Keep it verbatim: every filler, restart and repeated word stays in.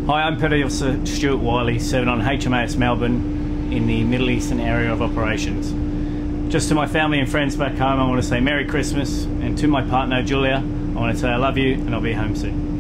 Hi, I'm Petty Officer Stuart Wylie, serving on H M A S Melbourne in the Middle Eastern area of operations. Just to my family and friends back home, I want to say Merry Christmas, and to my partner Julia, I want to say I love you and I'll be home soon.